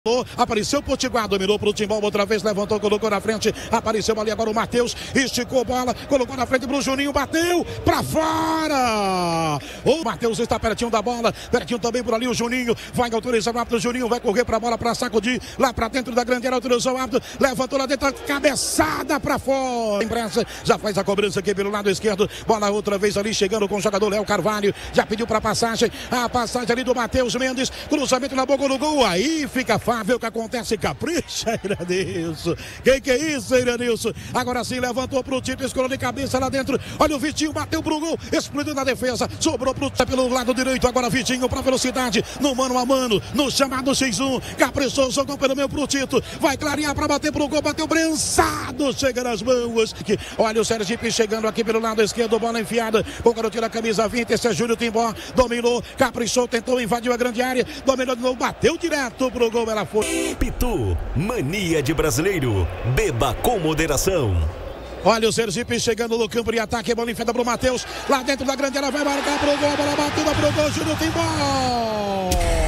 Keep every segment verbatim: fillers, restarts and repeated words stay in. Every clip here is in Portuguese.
Apareceu o Potiguar, dominou pro Timbal, outra vez levantou, colocou na frente, apareceu ali agora o Matheus, esticou a bola, colocou na frente pro Juninho, bateu pra fora. O Matheus está pertinho da bola, pertinho também por ali o Juninho, vai autorizar o árbitro, o Juninho vai correr pra bola pra sacudir, lá pra dentro da grande área, autorizou o árbitro, levantou lá dentro, cabeçada pra fora. Impressa, já faz a cobrança aqui pelo lado esquerdo, bola outra vez ali, chegando com o jogador Léo Carvalho, já pediu pra passagem, a passagem ali do Matheus Mendes, cruzamento na boca do gol, aí fica fácil. Ver o que acontece, capricha, Iranilson. Quem que é isso, Iranilson? Agora sim, levantou pro Tito, escolheu de cabeça lá dentro. Olha o Vitinho, bateu pro gol, explodiu na defesa, sobrou pro pelo lado direito. Agora Vitinho pra velocidade, no mano a mano, no chamado xis um. Caprichou, jogou pelo meio pro Tito. Vai clarear pra bater pro gol, bateu prensado, chega nas mãos. Olha o Sergipe chegando aqui pelo lado esquerdo, bola enfiada. O garotinho da camisa vinte, esse é Júlio Timbó. Dominou, caprichou, tentou, invadiu a grande área. Dominou de novo, bateu direto pro gol. Ela foi. Pitu, mania de brasileiro. Beba com moderação. Olha o Sergipe chegando no campo de ataque, bola enfiada pro Matheus, lá dentro da grande área, vai marcar pro gol, bola batida pro gol, Júlio Timbó.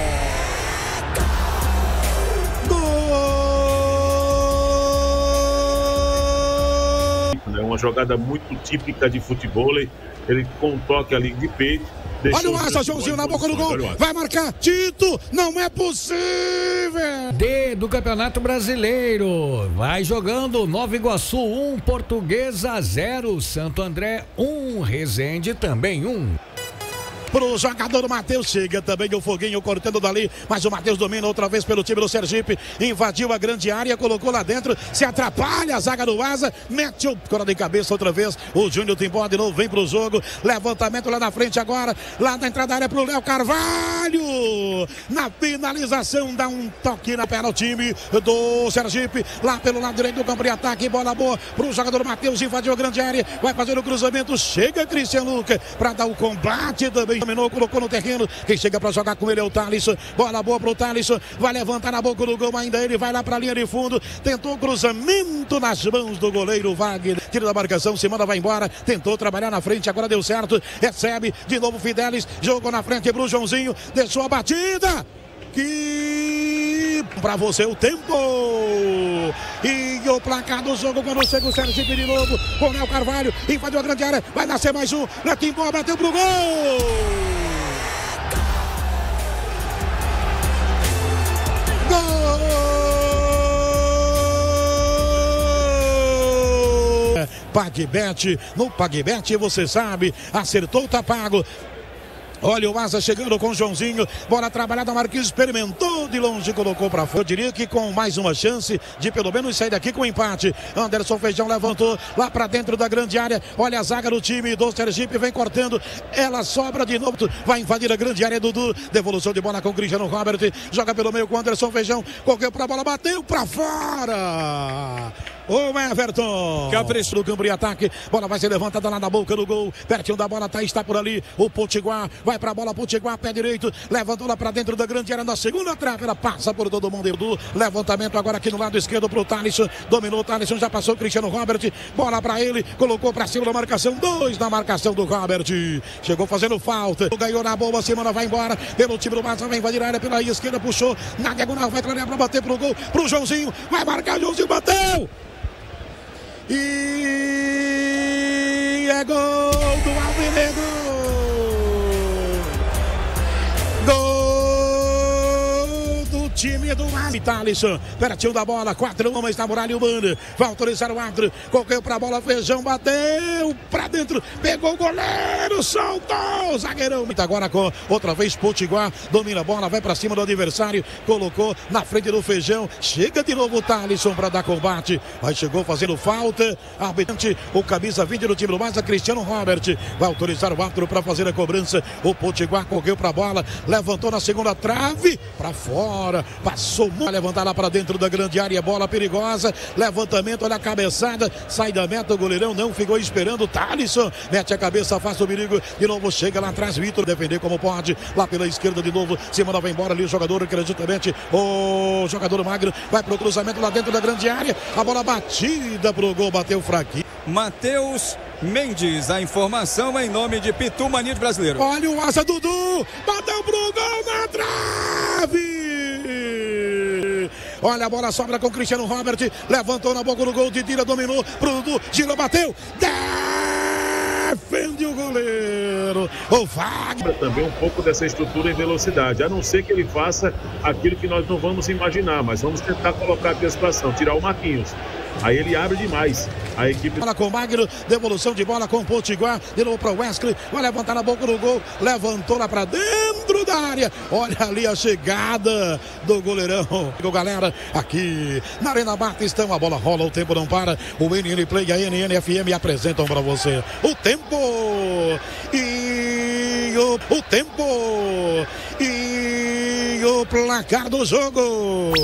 Gol! É uma jogada muito típica de futebol, ele com um toque ali de peito. Olha o Asa, Joãozinho na boca do gol, vai marcar, Tito, não é possível! D do Campeonato Brasileiro, vai jogando Nova Iguaçu um, Portuguesa zero, Santo André um, Resende também um. Pro jogador Matheus, chega também o Foguinho cortando dali, mas o Matheus domina outra vez pelo time do Sergipe, invadiu a grande área, colocou lá dentro, se atrapalha a zaga do Asa, mete o cora de cabeça outra vez, o Júnior Timbó de novo vem pro jogo, levantamento lá na frente agora, lá na entrada da área pro Léo Carvalho, na finalização dá um toque na perna ao time do Sergipe, lá pelo lado direito do campo de ataque, bola boa pro jogador Matheus, invadiu a grande área, vai fazer o cruzamento, chega Cristian Luca para dar o combate também. Dominou, colocou no terreno, quem chega para jogar com ele é o Thalisson, bola boa pro Thalisson, vai levantar na boca do gol ainda, ele vai lá para a linha de fundo, tentou cruzamento nas mãos do goleiro Wagner, tira da marcação, Simona vai embora, tentou trabalhar na frente, agora deu certo, recebe, de novo Fidelis, jogou na frente pro Joãozinho, deixou a batida, que pra você o tempo e o placar do jogo quando chega o Sergipe de novo com o Léo Carvalho, invadiu a grande área, vai nascer mais um, Netimbo bateu pro gol, gol, PagBet, no PagBet você sabe, acertou, tá pago. Olha o Asa chegando com o Joãozinho, bola trabalhada, Marquinhos experimentou de longe, colocou para fora. Eu diria que com mais uma chance de pelo menos sair daqui com um empate. Anderson Feijão levantou lá para dentro da grande área. Olha a zaga do time do Sergipe, vem cortando, ela sobra de novo, vai invadir a grande área, Dudu. Devolução de bola com o Cristiano Robert, joga pelo meio com o Anderson Feijão, correu para a bola, bateu para fora. O Everton, capricho do campo de ataque, bola vai ser levantada lá na boca do gol, pertinho da bola, tá, está por ali, o Potiguar, vai pra bola, Potiguar, pé direito, levantou lá pra dentro da grande área, na segunda trave, ela passa por todo mundo, do levantamento agora aqui no lado esquerdo pro Thalisson, dominou o Thalisson, já passou o Cristiano Robert, bola pra ele, colocou pra cima da marcação, dois na marcação do Robert, chegou fazendo falta, ganhou na boa, Simona vai embora, pelo time do Massa, vai invadir a área pela esquerda, puxou, na diagonal, vai clarear pra bater pro gol, pro Joãozinho, vai marcar, Joãozinho, bateu! E é gol do Alvinegro, gol do time do Thalisson, pertinho da bola, quatro homens na muralha humana, vai autorizar o árbitro, correu pra bola, Feijão bateu pra dentro, pegou o goleiro, soltou o zagueirão, agora com outra vez Potiguar, domina a bola, vai pra cima do adversário, colocou na frente do Feijão, chega de novo o Thalisson pra dar combate, mas chegou fazendo falta, arbitrante, o camisa vinte do time do Massa, Cristiano Robert, vai autorizar o árbitro pra fazer a cobrança, o Potiguar correu pra bola, levantou na segunda trave, pra fora, passou muito, levantar lá para dentro da grande área, bola perigosa, levantamento, olha a cabeçada, sai da meta, o goleirão não ficou esperando, Thalisson mete a cabeça, afasta o perigo, de novo chega lá atrás, Vitor defender como pode, lá pela esquerda de novo, Simona vai embora ali, o jogador acreditamente, o jogador Magro vai pro cruzamento lá dentro da grande área, a bola batida pro gol, bateu fraquinho. Matheus Mendes, a informação em nome de Pitu, mania de brasileiro. Olha o Asa, Dudu, bateu pro gol na trave! Olha a bola, sobra com Cristiano Robert. Levantou na boca do gol. Didira dominou pro Dudu. Girou, bateu. Defende o goleiro. O Wagner. Também um pouco dessa estrutura em velocidade. A não ser que ele faça aquilo que nós não vamos imaginar. Mas vamos tentar colocar aqui a situação. Tirar o Marquinhos. Aí ele abre demais a equipe. Bola com o Magno, devolução de bola com o Potiguar, de novo para o Wesley, vai levantar na boca do gol, levantou lá para dentro da área, olha ali a chegada do goleirão. Galera, aqui na Arena Batistão, a bola rola, o tempo não para, o N N Play e a N N F M apresentam para você o tempo e o, o tempo e o placar do jogo.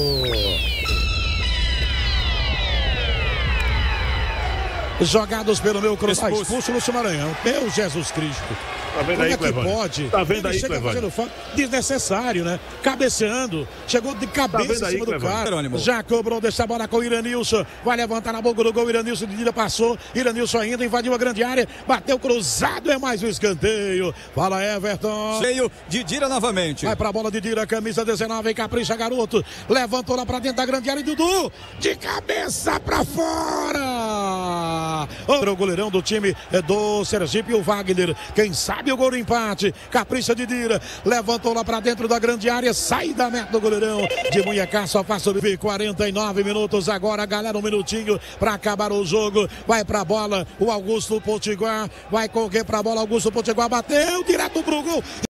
Jogados pelo meu cruzado. Expulso. Expulso Lúcio Maranhão. Meu Jesus Cristo. Tá vendo Como aí, é que Clevane? pode? Tá vendo Ele aí, chega Clevane? fazendo falta desnecessário, né? Cabeceando. Chegou de cabeça tá em cima aí, do cara. Jerônimo. Já cobrou dessa bola com o Iranilson. Vai levantar na boca do gol. Iranilson de Dira passou. Iranilson ainda invadiu a grande área. Bateu cruzado. É mais um escanteio. Fala, Everton. Cheio de Dira novamente. Vai pra bola de Dira, camisa dezenove, capricha, garoto. Levantou lá pra dentro da grande área. Dudu, de cabeça pra fora. O goleirão do time é do Sergipe, o Wagner. Quem sabe o gol do empate. Capricha de Dira. Levantou lá pra dentro da grande área. Sai da meta do goleirão. De Munhecá, só faz subir quarenta e nove minutos. Agora, galera, um minutinho pra acabar o jogo. Vai pra bola o Augusto Potiguar. Vai correr pra bola. Augusto Potiguar bateu direto pro gol.